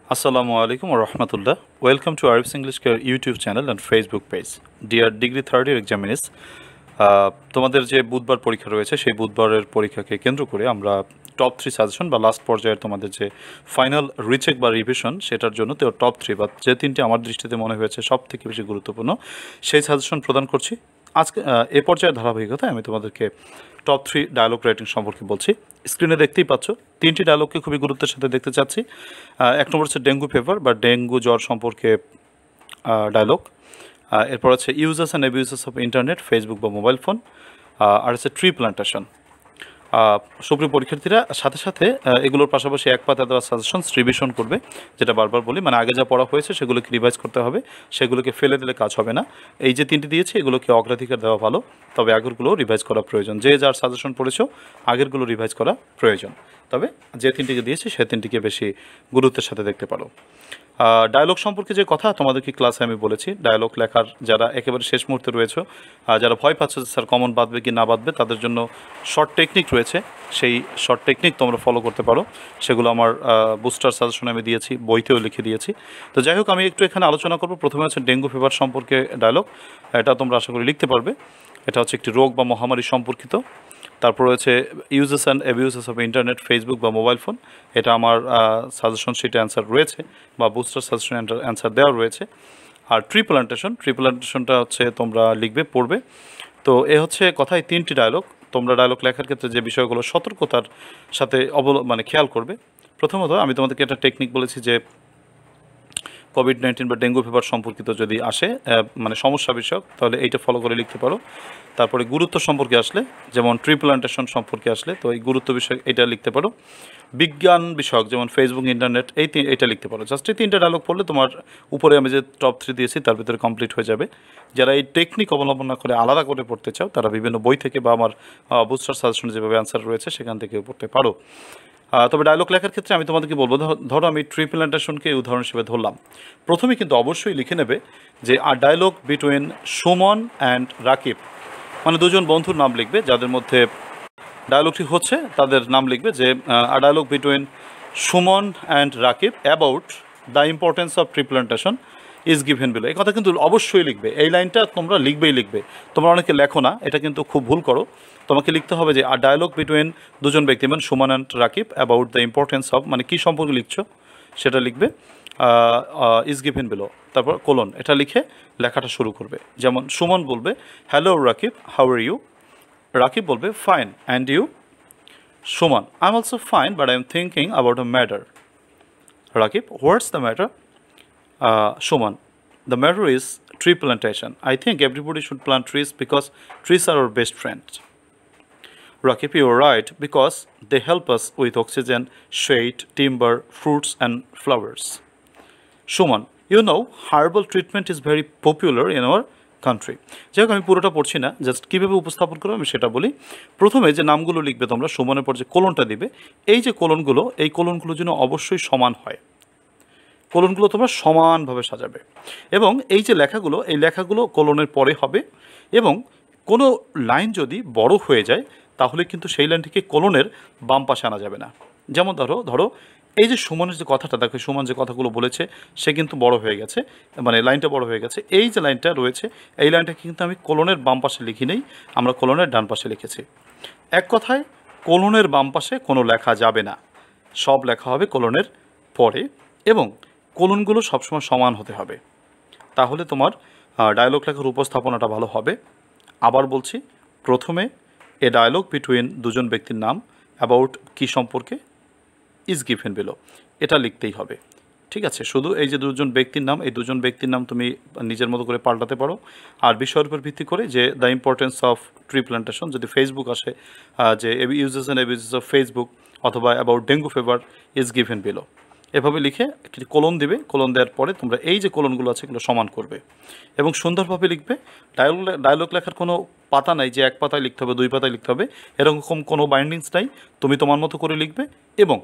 Assalamu alaikum wa rahmatullah. Welcome to Arif's English Care YouTube channel and Facebook page. Dear Degree Third Year examinees, তোমাদের যে বুধবার পরীক্ষা রয়েছে সেই বুধবারের পরীক্ষাকে কেন্দ্র করে আমরা টপ 3 সাজেশন বা লাস্ট পর্যায়ের তোমাদের যে ফাইনাল রিচেক বা রিভিশন সেটার জন্য তো টপ 3 বা যে তিনটি আমার দৃষ্টিতে মনে হয়েছে সবথেকে বেশি গুরুত্বপূর্ণ সেই সাজেশন প্রদান করছি। আজকে এ পর্যায়ের ধারাবাহিকতায় আমি তোমাদেরকে টপ 3 ডায়ালগ রাইটিং সম্পর্কে বলছি। স্ক্রিনে দেখতেই পাচ্ছ তিনটি ডায়ালগকে খুবই গুরুত্বের সাথে দেখতে চাচ্ছি। এক নম্বর হচ্ছে ডেঙ্গু ফিভার বা ডেঙ্গু জ্বর সম্পর্কে ডায়ালগ। এরপর আছে users and abusers of internet, Facebook বা মোবাইল ফোন। আর আছে ট্রি প্লান্টেশন। সুপ্রিয় পরীক্ষার্থীরা সাথে সাথে এগুলোর পাশাপাশি এক পাতা দেওয়া সাজেশনস রিভিশন করবে, যেটা বারবার বলি, মানে আগে যা পড়া হয়েছে সেগুলোকে রিভাইজ করতে হবে, সেগুলোকে ফেলে দিলে কাজ হবে না। এই যে তিনটি দিয়েছি এগুলোকে অগ্রাধিকার দেওয়া ভালো, তবে আগেরগুলো রিভাইজ করা প্রয়োজন। যে যার সাজেশন পড়েছো আগেরগুলো রিভাইজ করা প্রয়োজন, তবে যে তিনটিকে দিয়েছি সে তিনটিকে বেশি গুরুত্বের সাথে দেখতে পারো। ডায়লগ সম্পর্কে যে কথা তোমাদেরকে ক্লাসে আমি বলেছি, ডায়লগ লেখার যারা একেবারে শেষ মুহূর্তে রয়েছে, যারা ভয় পাচ্ছে যে স্যার কমন বাঁধবে কি না বাঁধবে, তাদের জন্য শর্ট টেকনিক রয়েছে। সেই শর্ট টেকনিক তোমরা ফলো করতে পারো, সেগুলো আমার বুস্টার সাজেশনে আমি দিয়েছি, বইতেও লিখে দিয়েছি। তো যাই হোক, আমি একটু এখানে আলোচনা করবো। প্রথমে হচ্ছে ডেঙ্গু ফিভার সম্পর্কে ডায়লগ, এটা তোমরা আশা করি লিখতে পারবে। এটা হচ্ছে একটি রোগ বা মহামারী সম্পর্কিত। তারপর রয়েছে uses and abuses of internet, Facebook বা মোবাইল ফোন, এটা আমার সাজেশন শিটে অ্যান্সার রয়েছে বা বুস্টার সাজেশন অ্যান্সার দেওয়া রয়েছে। আর ট্রি প্লান্টেশনটা হচ্ছে তোমরা লিখবে, পড়বে। তো এ হচ্ছে কথায় তিনটি ডায়লগ। তোমরা ডায়লগ লেখার ক্ষেত্রে যে বিষয়গুলো সতর্কতার সাথে খেয়াল করবে। প্রথমত আমি তোমাদেরকে একটা টেকনিক বলেছি যে কোভিড-19 বা ডেঙ্গু ফিভার সম্পর্কিত যদি আসে সমস্যা বিষয়ক, তাহলে এইটা ফলো করে লিখতে পারো। তারপরে গুরুত্ব সম্পর্কে আসলে, যেমন ট্রি প্লান্টেশন সম্পর্কে আসলে, তো এই গুরুত্ব বিষয় এটা লিখতে পারো। বিজ্ঞান বিষয়ক যেমন ফেসবুক, ইন্টারনেট, এইটা লিখতে পারো। জাস্ট এই তিনটা ডায়লগ পড়লে তোমার উপরে আমি যে টপ 3 দিয়েছি তার ভিতরে কমপ্লিট হয়ে যাবে। যারা এই টেকনিক অবলম্বন না করে আলাদা করে পড়তে চাও, তারা বিভিন্ন বই থেকে বা আমার বুস্টার সাজেশনে যেভাবে অ্যান্সার রয়েছে সেখান থেকে পড়তে পারো। তবে ডায়লগ লেখার ক্ষেত্রে আমি তোমাদেরকে বলবো, ধরো আমি ট্রি প্লান্টেশনকে উদাহরণ হিসেবে ধরলাম। প্রথমে কিন্তু অবশ্যই লিখে নেবে যে dialogue between Suman and Rakib, মানে দুজন বন্ধুর নাম লিখবে যাদের মধ্যে ডায়লগটি হচ্ছে, তাদের নাম লিখবে যে dialogue between Suman and Rakib about the importance of tree plantation is given below. এই কথা কিন্তু অবশ্যই লিখবে, এই লাইনটা তোমরা লিখবে। তোমরা অনেকে লেখো না, এটা কিন্তু খুব ভুল করো। তোমাকে লিখতে হবে যে ডায়লগ বিটুইন দুজন ব্যক্তি, মানে Suman and Rakib, about the importance of, মানে কী সম্পর্কে লিখছো সেটা লিখবে, ইজ গিভেন বিলো, তারপর কোলন, এটা লিখে লেখাটা শুরু করবে। যেমন সুমন বলবে hello Rakib, how are you? Rakib বলবে fine, and you? Suman I am also fine, but I am thinking about a matter. Rakib what's the matter? Shuman, the matter is tree plantation. I think everybody should plant trees because trees are our best friend. Rakib, you are right, because they help us with oxygen, shade, timber, fruits and flowers. Shuman, you know, herbal treatment is very popular in our country. যাই হোক, আমি পুরোটা পড়ছি না, just কীভাবে উপস্থাপন করবো আমি সেটা বলি। প্রথমে যে নামগুলো লিখবে তোমরা, সুমনের পর যে কোলনটা দিবে, এই যে কোলনগুলো, এই কোলনগুলো যেন অবশ্যই সমান হয়। কোলনগুলো তোমরা সমানভাবে সাজাবে, এবং এই যে লেখাগুলো, এই লেখাগুলো কোলনের পরে হবে। এবং কোনো লাইন যদি বড় হয়ে যায় তাহলে কিন্তু সেই লাইনটিকে কোলনের বাম পাশে আনা যাবে না। যেমন ধরো এই যে সুমনের যে কথাটা, দেখো সুমন যে কথাগুলো বলেছে সে কিন্তু বড় হয়ে গেছে, মানে লাইনটা বড় হয়ে গেছে। এই যে লাইনটা রয়েছে, এই লাইনটাকে কিন্তু আমি কোলনের বাম পাশে লিখি নেই, আমরা কোলনের ডান পাশে লিখেছি। এক কথায় কোলনের বাম পাশে কোনো লেখা যাবে না, সব লেখা হবে কোলনের পরে, এবং কোলনগুলো সবসময় সমান হতে হবে, তাহলে তোমার ডায়লগ লেখার উপস্থাপনাটা ভালো হবে। আবার বলছি, প্রথমে এ ডায়লগ বিটুইন দুজন ব্যক্তির নাম, অ্যাবাউট কী সম্পর্কে, ইজ গিভেন বিলো, এটা লিখতেই হবে। ঠিক আছে, শুধু এই যে দুজন ব্যক্তির নাম, এই দুজন ব্যক্তির নাম তুমি নিজের মতো করে পাল্টাতে পারো। আর বিষয়ের উপর ভিত্তি করে যে the importance of tree plantation, যদি ফেসবুক আসে যে uses and abuses of Facebook, অথবা about dengue fever is given below, এভাবে লিখে একটি কোলন দিবে। কোলন দেওয়ার পরে তোমরা এই যে কোলনগুলো আছে এগুলো সমান করবে এবং সুন্দরভাবে লিখবে। ডায়লগ লেখার কোনো পাতা নাই যে এক পাতায় লিখতে হবে, 2 পাতায় লিখতে হবে, এরকম কোনো বাইন্ডিংস নাই। তুমি তোমার মতো করে লিখবে, এবং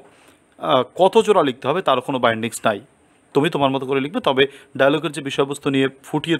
কত জোড়া লিখতে হবে তার কোনো বাইন্ডিংস নাই, তুমি তোমার মতো করে লিখবে। তবে ডায়লগের যে বিষয়বস্তু নিয়ে ফুটিয়ে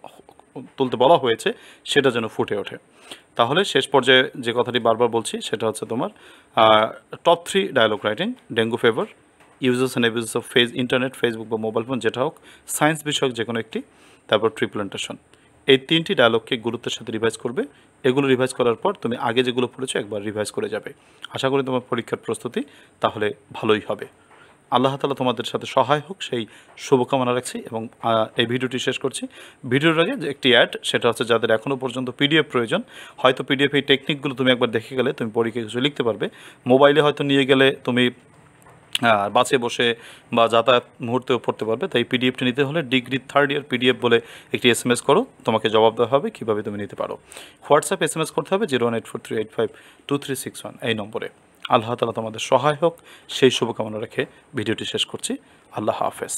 তুলতে বলা হয়েছে সেটা যেন ফুটে ওঠে। তাহলে শেষ পর্যায়ে যে কথাটি বারবার বলছি সেটা হচ্ছে তোমার top 3 dialogue writing: dengue fever, uses and abuses of internet, Facebook বা মোবাইল ফোন যেটা হোক, সায়েন্স বিষয়ক যে কোনো একটি, তারপর ট্রিপ্লান্টেশন। এই 3টি ডায়লগকে গুরুত্বের সাথে রিভাইজ করবে। এগুলো রিভাইজ করার পর তুমি আগে যেগুলো পড়েছো একবার রিভাইজ করে যাবে। আশা করি তোমার পরীক্ষার প্রস্তুতি তাহলে ভালোই হবে। আল্লাহ তাআলা তোমাদের সাথে সহায় হোক সেই শুভকামনা রাখছি এবং এই ভিডিওটি শেষ করছি। ভিডিওর আগে যে একটি অ্যাড, সেটা হচ্ছে যাদের এখনও পর্যন্ত পিডিএফ প্রয়োজন, হয়তো পিডিএফ এই টেকনিকগুলো তুমি একবার দেখে গেলে তুমি পরীক্ষা কিছু লিখতে পারবে। মোবাইলে হয়তো নিয়ে গেলে তুমি বাসে বসে বা যাতায়াত মুহূর্তেও পড়তে পারবে। তাই পিডিএফটি নিতে হলে ডিগ্রি 3rd ইয়ার পিডিএফ বলে একটি SMS করো, তোমাকে জবাব দেওয়া হবে কীভাবে তুমি নিতে পারো। হোয়াটসঅ্যাপ SMS করতে হবে 01843852361 এই নম্বরে। আল্লাহ তাআলা তোমাদের সহায় হোক সেই শুভকামনা রেখে ভিডিওটি শেষ করছি। আল্লাহ হাফেজ।